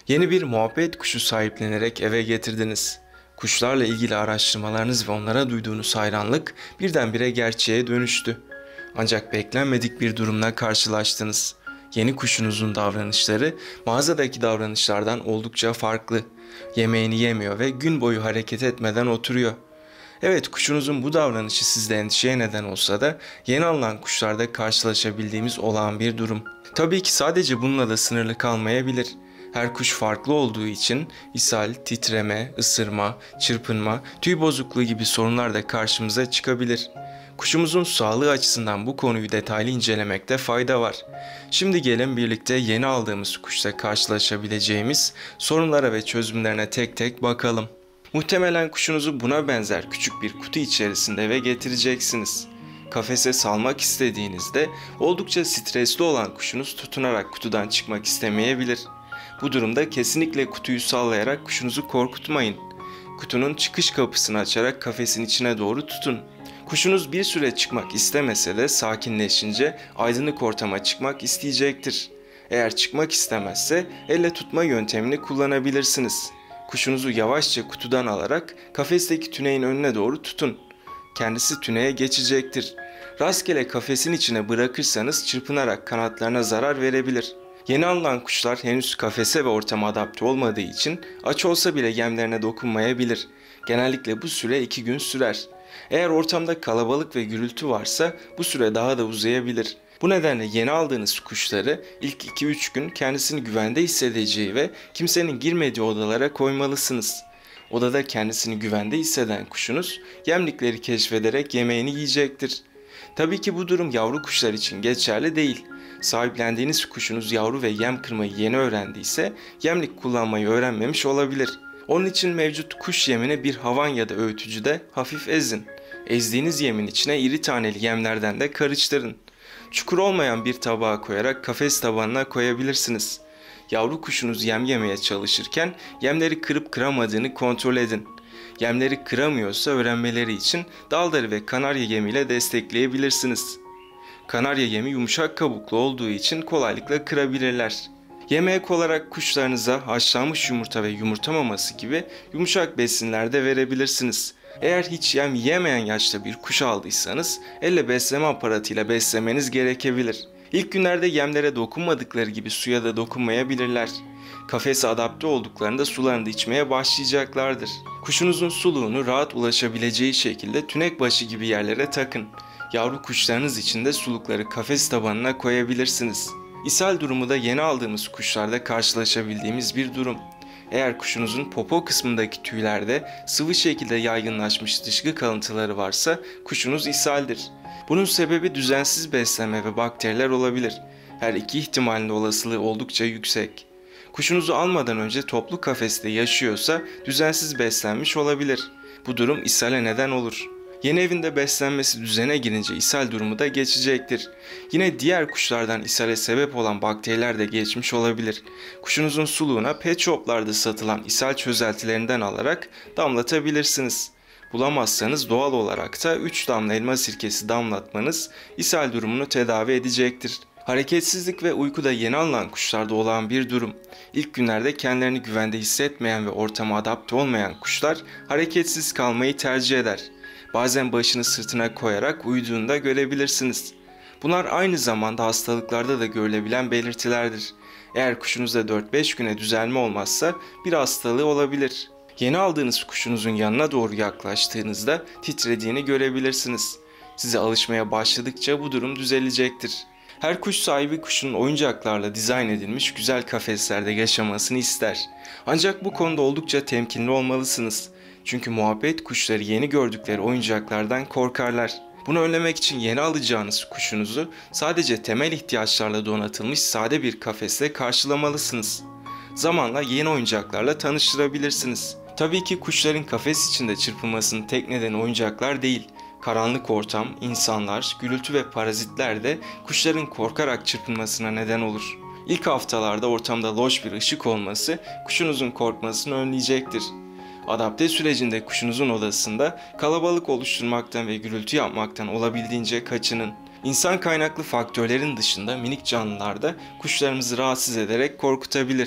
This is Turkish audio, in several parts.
Yeni bir muhabbet kuşu sahiplenerek eve getirdiniz. Kuşlarla ilgili araştırmalarınız ve onlara duyduğunuz hayranlık birdenbire gerçeğe dönüştü. Ancak beklenmedik bir durumla karşılaştınız. Yeni kuşunuzun davranışları mağazadaki davranışlardan oldukça farklı. Yemeğini yemiyor ve gün boyu hareket etmeden oturuyor. Evet, kuşunuzun bu davranışı sizde endişeye neden olsa da yeni alınan kuşlarda karşılaşabildiğimiz olağan bir durum. Tabii ki sadece bununla da sınırlı kalmayabilir. Her kuş farklı olduğu için ishal, titreme, ısırma, çırpınma, tüy bozukluğu gibi sorunlar da karşımıza çıkabilir. Kuşumuzun sağlığı açısından bu konuyu detaylı incelemekte fayda var. Şimdi gelin birlikte yeni aldığımız kuşla karşılaşabileceğimiz sorunlara ve çözümlerine tek tek bakalım. Muhtemelen kuşunuzu buna benzer küçük bir kutu içerisinde eve getireceksiniz. Kafese salmak istediğinizde oldukça stresli olan kuşunuz tutunarak kutudan çıkmak istemeyebilir. Bu durumda kesinlikle kutuyu sallayarak kuşunuzu korkutmayın. Kutunun çıkış kapısını açarak kafesin içine doğru tutun. Kuşunuz bir süre çıkmak istemese de sakinleşince aydınlık ortama çıkmak isteyecektir. Eğer çıkmak istemezse elle tutma yöntemini kullanabilirsiniz. Kuşunuzu yavaşça kutudan alarak kafesteki tüneyin önüne doğru tutun. Kendisi tüneye geçecektir. Rastgele kafesin içine bırakırsanız çırpınarak kanatlarına zarar verebilir. Yeni alınan kuşlar henüz kafese ve ortama adapte olmadığı için aç olsa bile yemlerine dokunmayabilir. Genellikle bu süre 2 gün sürer. Eğer ortamda kalabalık ve gürültü varsa bu süre daha da uzayabilir. Bu nedenle yeni aldığınız kuşları ilk 2-3 gün kendisini güvende hissedeceği ve kimsenin girmediği odalara koymalısınız. Odada kendisini güvende hisseden kuşunuz yemlikleri keşfederek yemeğini yiyecektir. Tabii ki bu durum yavru kuşlar için geçerli değil. Sahiplendiğiniz kuşunuz yavru ve yem kırmayı yeni öğrendiyse yemlik kullanmayı öğrenmemiş olabilir. Onun için mevcut kuş yemini bir havan ya da öğütücüde hafif ezin. Ezdiğiniz yemin içine iri taneli yemlerden de karıştırın. Çukur olmayan bir tabağa koyarak kafes tabanına koyabilirsiniz. Yavru kuşunuz yem yemeye çalışırken yemleri kırıp kıramadığını kontrol edin. Yemleri kıramıyorsa öğrenmeleri için daldarı ve kanarya yemiyle destekleyebilirsiniz. Kanarya yemi yumuşak kabuklu olduğu için kolaylıkla kırabilirler. Yemek olarak kuşlarınıza haşlanmış yumurta ve yumurta maması gibi yumuşak besinler de verebilirsiniz. Eğer hiç yem yemeyen yaşta bir kuş aldıysanız elle besleme aparatıyla beslemeniz gerekebilir. İlk günlerde yemlere dokunmadıkları gibi suya da dokunmayabilirler. Kafese adapte olduklarında sularını da içmeye başlayacaklardır. Kuşunuzun suluğunu rahat ulaşabileceği şekilde tünek başı gibi yerlere takın. Yavru kuşlarınız için de sulukları kafes tabanına koyabilirsiniz. İshal durumu da yeni aldığımız kuşlarda karşılaşabildiğimiz bir durum. Eğer kuşunuzun popo kısmındaki tüylerde sıvı şekilde yaygınlaşmış dışkı kalıntıları varsa kuşunuz ishaldir. Bunun sebebi düzensiz beslenme ve bakteriler olabilir. Her iki ihtimalin de olasılığı oldukça yüksek. Kuşunuzu almadan önce toplu kafeste yaşıyorsa düzensiz beslenmiş olabilir. Bu durum ishale neden olur. Yeni evinde beslenmesi düzene girince ishal durumu da geçecektir. Yine diğer kuşlardan ishale sebep olan bakteriler de geçmiş olabilir. Kuşunuzun suluğuna pet shoplarda satılan ishal çözeltilerinden alarak damlatabilirsiniz. Bulamazsanız doğal olarak da 3 damla elma sirkesi damlatmanız ishal durumunu tedavi edecektir. Hareketsizlik ve uykuda yeni alınan kuşlarda olan bir durum. İlk günlerde kendilerini güvende hissetmeyen ve ortama adapte olmayan kuşlar hareketsiz kalmayı tercih eder. Bazen başını sırtına koyarak uyuduğunu da görebilirsiniz. Bunlar aynı zamanda hastalıklarda da görülebilen belirtilerdir. Eğer kuşunuzda 4-5 güne düzelme olmazsa bir hastalığı olabilir. Yeni aldığınız kuşunuzun yanına doğru yaklaştığınızda titrediğini görebilirsiniz. Size alışmaya başladıkça bu durum düzelecektir. Her kuş sahibi kuşun oyuncaklarla dizayn edilmiş güzel kafeslerde yaşamasını ister. Ancak bu konuda oldukça temkinli olmalısınız. Çünkü muhabbet kuşları yeni gördükleri oyuncaklardan korkarlar. Bunu önlemek için yeni alacağınız kuşunuzu sadece temel ihtiyaçlarla donatılmış sade bir kafesle karşılamalısınız. Zamanla yeni oyuncaklarla tanıştırabilirsiniz. Tabii ki kuşların kafes içinde çırpınmasının tek nedeni oyuncaklar değil. Karanlık ortam, insanlar, gürültü ve parazitler de kuşların korkarak çırpınmasına neden olur. İlk haftalarda ortamda loş bir ışık olması kuşunuzun korkmasını önleyecektir. Adapte sürecinde kuşunuzun odasında kalabalık oluşturmaktan ve gürültü yapmaktan olabildiğince kaçının. İnsan kaynaklı faktörlerin dışında minik canlılar da kuşlarımızı rahatsız ederek korkutabilir.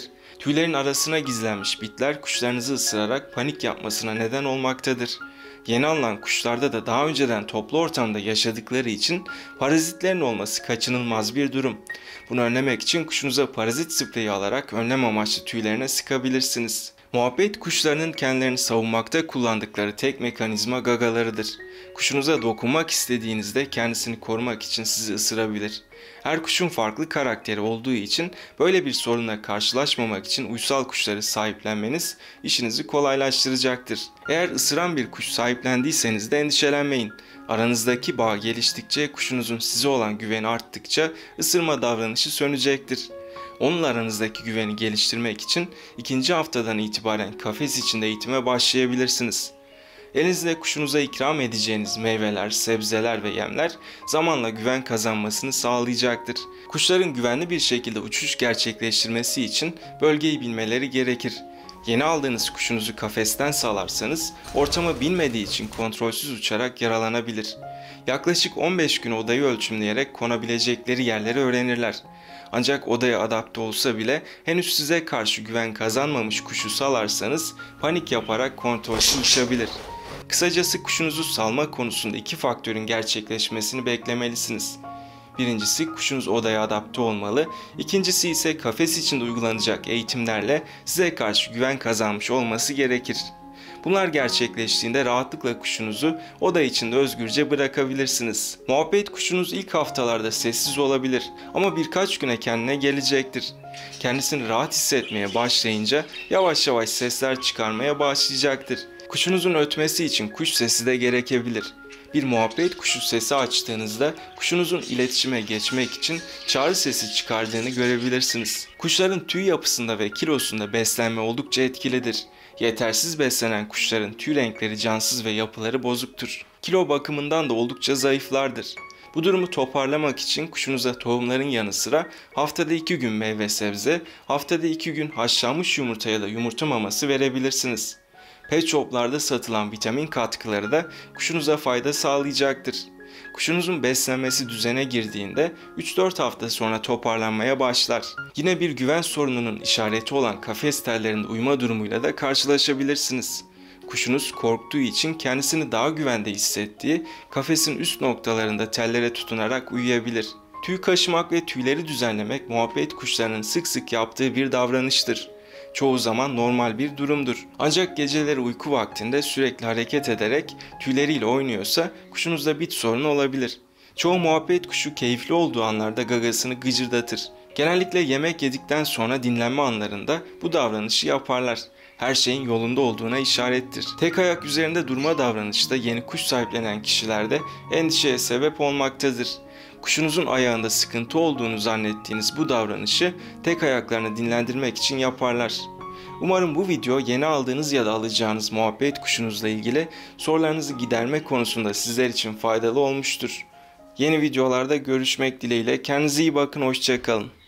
Tüylerin arasına gizlenmiş bitler kuşlarınızı ısırarak panik yapmasına neden olmaktadır. Yeni alınan kuşlarda da daha önceden toplu ortamda yaşadıkları için parazitlerin olması kaçınılmaz bir durum. Bunu önlemek için kuşunuza parazit spreyi alarak önlem amaçlı tüylerine sıkabilirsiniz. Muhabbet kuşlarının kendilerini savunmakta kullandıkları tek mekanizma gagalarıdır. Kuşunuza dokunmak istediğinizde kendisini korumak için sizi ısırabilir. Her kuşun farklı karakteri olduğu için böyle bir sorunla karşılaşmamak için uysal kuşları sahiplenmeniz işinizi kolaylaştıracaktır. Eğer ısıran bir kuş sahiplendiyseniz de endişelenmeyin. Aranızdaki bağ geliştikçe, kuşunuzun size olan güveni arttıkça ısırma davranışı sönecektir. Onunla aranızdaki güveni geliştirmek için 2. haftadan itibaren kafes içinde eğitime başlayabilirsiniz. Elinizde kuşunuza ikram edeceğiniz meyveler, sebzeler ve yemler zamanla güven kazanmasını sağlayacaktır. Kuşların güvenli bir şekilde uçuş gerçekleştirmesi için bölgeyi bilmeleri gerekir. Yeni aldığınız kuşunuzu kafesten salarsanız ortamı bilmediği için kontrolsüz uçarak yaralanabilir. Yaklaşık 15 gün odayı ölçümleyerek konabilecekleri yerleri öğrenirler. Ancak odaya adapte olsa bile henüz size karşı güven kazanmamış kuşu salarsanız panik yaparak kontrolsüz uçabilir. Kısacası kuşunuzu salma konusunda 2 faktörün gerçekleşmesini beklemelisiniz. Birincisi kuşunuz odaya adapte olmalı, ikincisi ise kafes içinde uygulanacak eğitimlerle size karşı güven kazanmış olması gerekir. Bunlar gerçekleştiğinde rahatlıkla kuşunuzu oda içinde özgürce bırakabilirsiniz. Muhabbet kuşunuz ilk haftalarda sessiz olabilir ama birkaç güne kendine gelecektir. Kendisini rahat hissetmeye başlayınca yavaş yavaş sesler çıkarmaya başlayacaktır. Kuşunuzun ötmesi için kuş sesi de gerekebilir. Bir muhabbet kuşu sesi açtığınızda kuşunuzun iletişime geçmek için çağrı sesi çıkardığını görebilirsiniz. Kuşların tüy yapısında ve kilosunda beslenme oldukça etkilidir. Yetersiz beslenen kuşların tüy renkleri cansız ve yapıları bozuktur. Kilo bakımından da oldukça zayıflardır. Bu durumu toparlamak için kuşunuza tohumların yanı sıra haftada 2 gün meyve sebze, haftada 2 gün haşlanmış yumurta ya da yumurta maması verebilirsiniz. Pet shoplarda satılan vitamin katkıları da kuşunuza fayda sağlayacaktır. Kuşunuzun beslenmesi düzene girdiğinde 3-4 hafta sonra toparlanmaya başlar. Yine bir güven sorununun işareti olan kafes tellerinde uyuma durumuyla da karşılaşabilirsiniz. Kuşunuz korktuğu için kendisini daha güvende hissettiği kafesin üst noktalarında tellere tutunarak uyuyabilir. Tüy kaşımak ve tüyleri düzenlemek muhabbet kuşlarının sık sık yaptığı bir davranıştır. Çoğu zaman normal bir durumdur. Ancak geceleri uyku vaktinde sürekli hareket ederek tüyleriyle oynuyorsa kuşunuzda bit sorunu olabilir. Çoğu muhabbet kuşu keyifli olduğu anlarda gagasını gıcırdatır. Genellikle yemek yedikten sonra dinlenme anlarında bu davranışı yaparlar. Her şeyin yolunda olduğuna işarettir. Tek ayak üzerinde durma davranışı da yeni kuş sahiplenen kişilerde endişeye sebep olmaktadır. Kuşunuzun ayağında sıkıntı olduğunu zannettiğiniz bu davranışı tek ayaklarını dinlendirmek için yaparlar. Umarım bu video yeni aldığınız ya da alacağınız muhabbet kuşunuzla ilgili sorularınızı giderme konusunda sizler için faydalı olmuştur. Yeni videolarda görüşmek dileğiyle, kendinize iyi bakın, hoşça kalın.